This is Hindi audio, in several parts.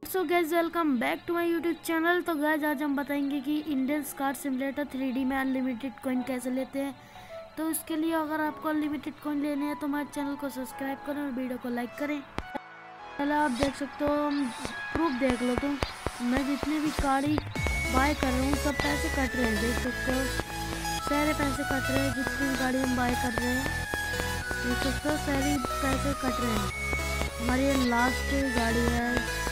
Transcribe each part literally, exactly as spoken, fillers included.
So guys welcome back to my YouTube channel. तो गैस आज हम बताएंगे कि Indian car simulator three D में अनलिमिटेड कॉइन कैसे लेते हैं। तो इसके लिए अगर आपको अनलिमिटेड कॉइन लेने हैं तो हमारे चैनल को सब्सक्राइब करें और वीडियो को लाइक करें। पहले आप देख सकते हो, प्रूफ देख लो। तो मैं जितने भी गाड़ी बाय कर रहा हूँ सब पैसे कट रहे हैं, देख सकते हो सारे पैसे कट रहे हैं। जितनी भी गाड़ी हम बाय कर रहे हैं देख सकते हो सारे पैसे कट रहे हैं। हमारी ये लास्ट गाड़ी है,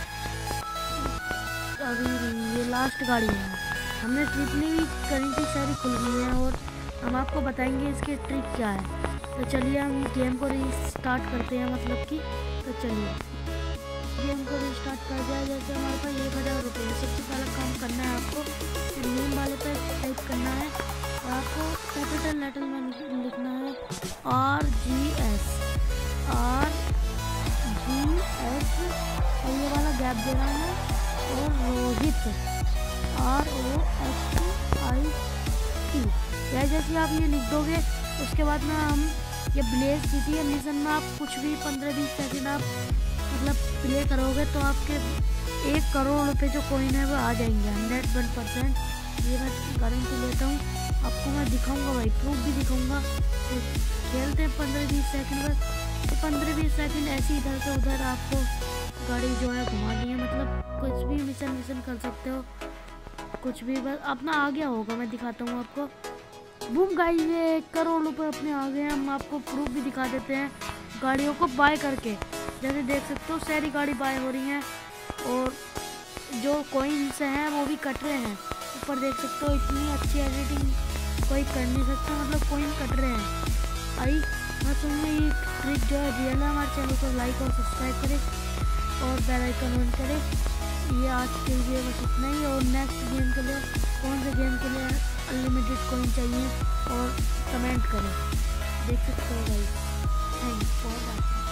अभी ये लास्ट गाड़ी है। हमने जितनी भी करी थी सारी खुल गई है और हम आपको बताएंगे इसके ट्रिक क्या है। तो चलिए हम गेम को रीस्टार्ट करते हैं, मतलब कि तो चलिए गेम को रीस्टार्ट कर दिया। जैसे हमारे पास एक हज़ार रुपये है, सबसे पहला काम करना है आपको नेम वाले पे टाइप करना है और आपको कैपिटल लेटर में लिखना है R G S R G S और ये वाला गैप देना है और Rohit R O H I T. या जैसे आप ये लिख दोगे उसके बाद में हम ये ब्लेज सिटी मिशन में आप कुछ भी पंद्रह बीस सेकेंड आप मतलब प्ले करोगे तो आपके एक करोड़ रुपए जो कॉइन है वो आ जाएंगे हंड्रेड वन परसेंट। ये मैं गारंटी लेता हूँ, आपको मैं दिखाऊंगा भाई, प्रूफ भी दिखाऊंगा। तो खेलते हैं पंद्रह बीस सेकेंड बस। तो पंद्रह बीस सेकेंड ऐसे इधर से उधर आपको गाड़ी जो है घुमानी है, मतलब कुछ भी मिशन मिशन कर सकते हो, कुछ भी बस अपना आ गया होगा। मैं दिखाता हूँ आपको। बूम गाइस, ये एक करोड़ रुपए अपने आ गए हैं। हम आपको प्रूफ भी दिखा देते हैं गाड़ियों को बाय करके। जैसे देख सकते हो सारी गाड़ी बाय हो रही हैं और जो कॉइन्स हैं वो भी कट रहे हैं। ऊपर देख सकते हो इतनी अच्छी एडिटिंग कोई कर नहीं सकता, मतलब कॉइन कट रहे हैं। आई मैं तुम्हें ये ट्रिक जो है रियल है। हमारे चैनल को लाइक और सब्सक्राइब करें और बेल आइकन ऑन करें। ये आज के लिए बस इतना ही। और नेक्स्ट गेम के लिए कौन से गेम के लिए अनलिमिटेड कॉइन चाहिए और कमेंट करें। देख सकते हो भाई। Thanks for watching.